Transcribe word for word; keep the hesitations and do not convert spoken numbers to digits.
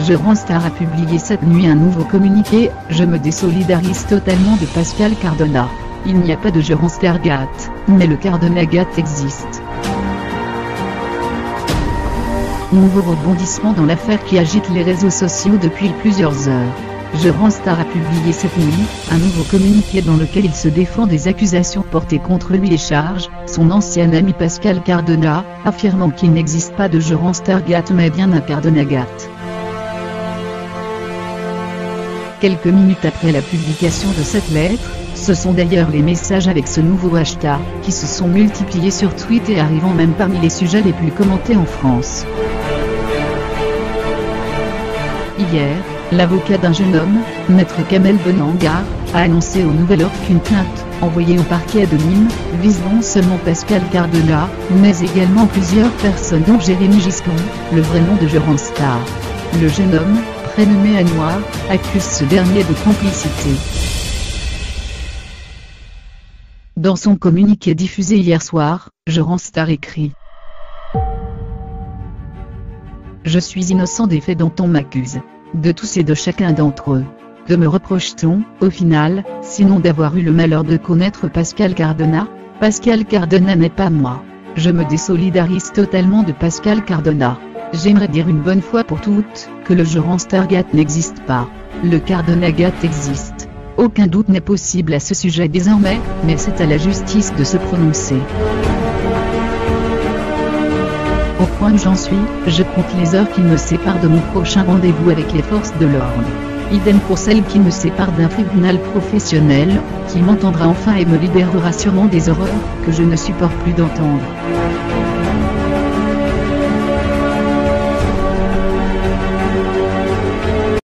Eurostar a publié cette nuit un nouveau communiqué: je me désolidarise totalement de Pascal Cardona. Il n'y a pas de Eurostar Gate, mais le Cardona Gate existe. Nouveau rebondissement dans l'affaire qui agite les réseaux sociaux depuis plusieurs heures. Eurostar a publié cette nuit un nouveau communiqué dans lequel il se défend des accusations portées contre lui et charge son ancien ami Pascal Cardona, affirmant qu'il n'existe pas de Eurostar Gate mais bien un Cardona Gate. Quelques minutes après la publication de cette lettre, ce sont d'ailleurs les messages avec ce nouveau hashtag qui se sont multipliés sur Twitter, arrivant même parmi les sujets les plus commentés en France. Hier, l'avocat d'un jeune homme, maître Kamel Benangar, a annoncé au Nouvel Ordre qu'une plainte, envoyée au parquet de Nîmes, vise non seulement Pascal Cardona, mais également plusieurs personnes dont Jérémy Giscon, le vrai nom de Eurostar. Le jeune homme, prénommé Anouar, accuse ce dernier de complicité. Dans son communiqué diffusé hier soir, Eurostar écrit: je suis innocent des faits dont on m'accuse, de tous et de chacun d'entre eux. Que me reproche-t-on, au final, sinon d'avoir eu le malheur de connaître Pascal Cardona? Pascal Cardona n'est pas moi. Je me désolidarise totalement de Pascal Cardona. J'aimerais dire une bonne fois pour toutes, que le Eurostar Gate n'existe pas. Le Cardona Gate existe. Aucun doute n'est possible à ce sujet désormais, mais c'est à la justice de se prononcer. Au point où j'en suis, je compte les heures qui me séparent de mon prochain rendez-vous avec les forces de l'ordre. Idem pour celle qui me sépare d'un tribunal professionnel, qui m'entendra enfin et me libérera sûrement des horreurs que je ne supporte plus d'entendre.